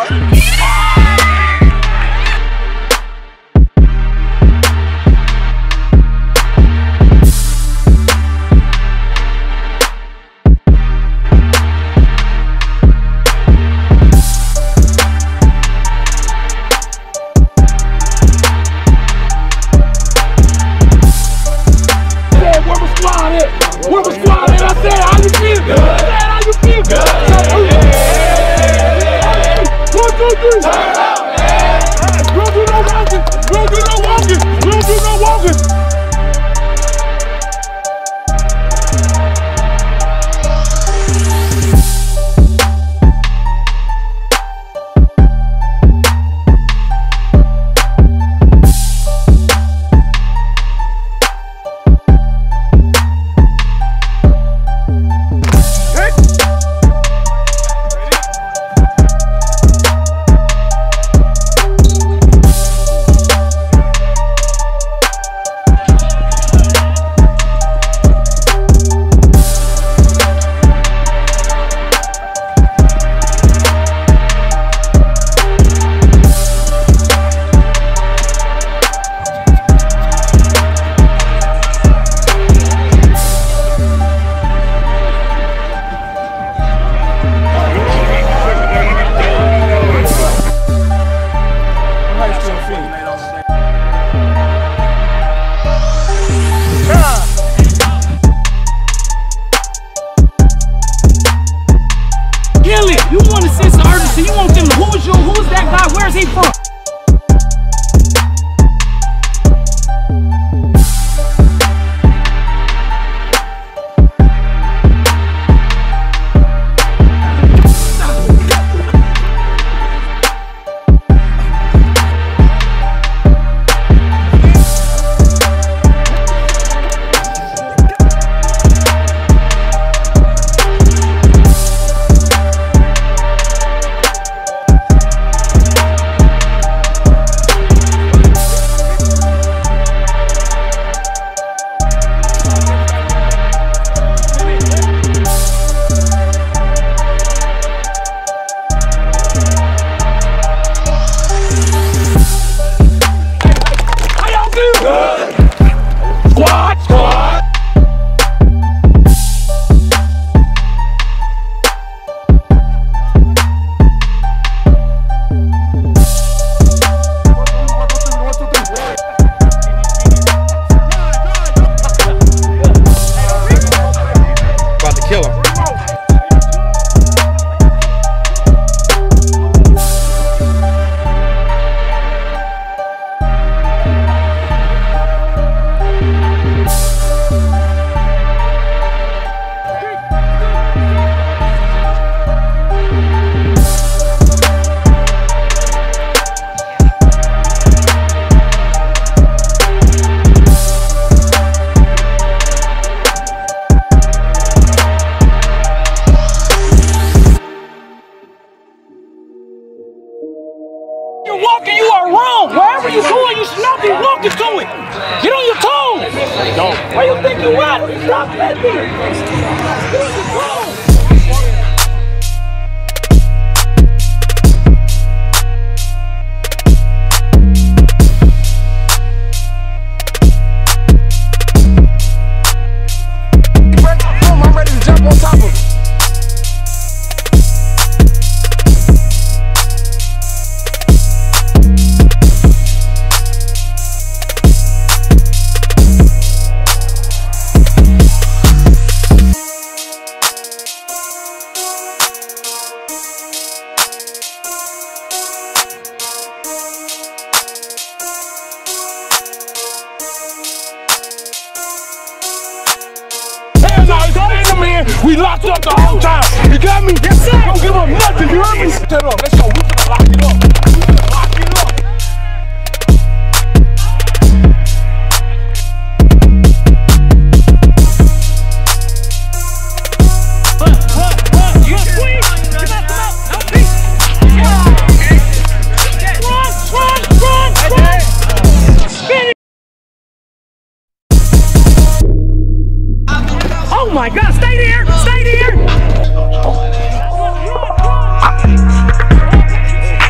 Where the squad at? I said, how you feel? Good. I said, how you feel? Good. 1, 2, 3. Turn up, man. We don't do no walking. We don't do no walking. We don't do no walking. You want a sense of urgency. You want them to, who's you? Who's that guy? Where's he from? You're walking, you are wrong. Wherever you're going, you should not be walking to it. Get on your toes. Don't. Where you think you at? Stop that thing. Get on your toes. I'm ready to jump on top of it. We locked up the whole time. You got me? Yes, sir. Don't give up nothing. You heard me? Shut up. Let's go. We finna lock it up. We finna lock it up. Oh my God, stay there, stay there!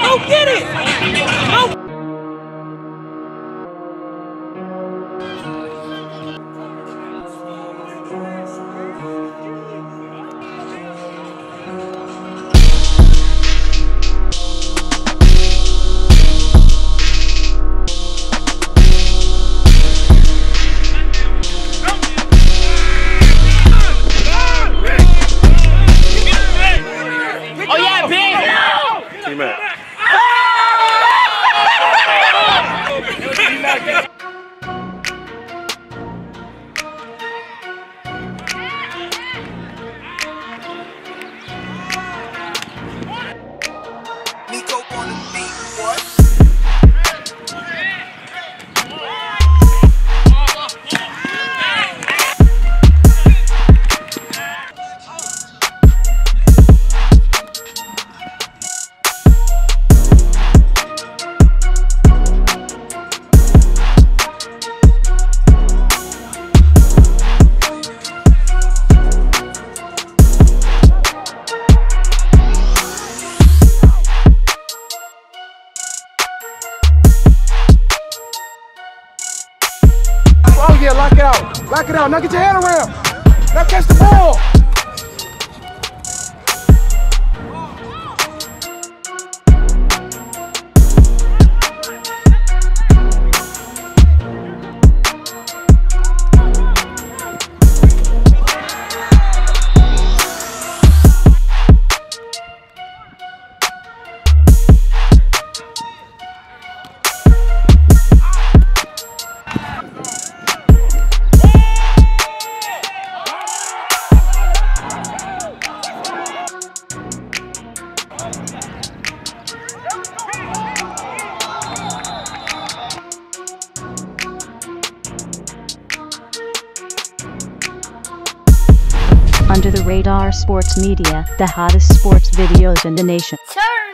Go get it! Go! Oh yeah, lock it out. Lock it out. Now get your hand around. Now catch the ball. Under the Radar Sports Media, the hottest sports videos in the nation. Turn!